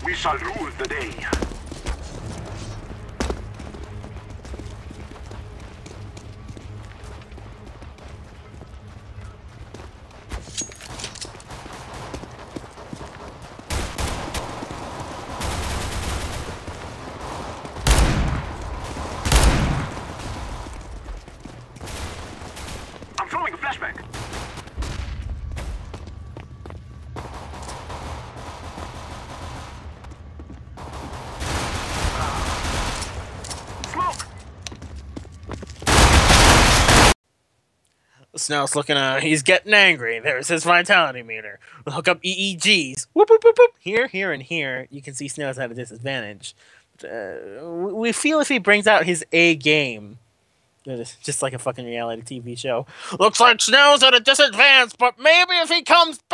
We shall rule the day. I'm throwing a flashback. Snell's looking he's getting angry. There's his vitality meter. We'll hook up EEGs. Whoop, whoop, whoop, whoop. Here, and here, you can see Snell's at a disadvantage. We feel if he brings out his A game, just like a fucking reality TV show. Looks like Snell's at a disadvantage, but maybe if he comes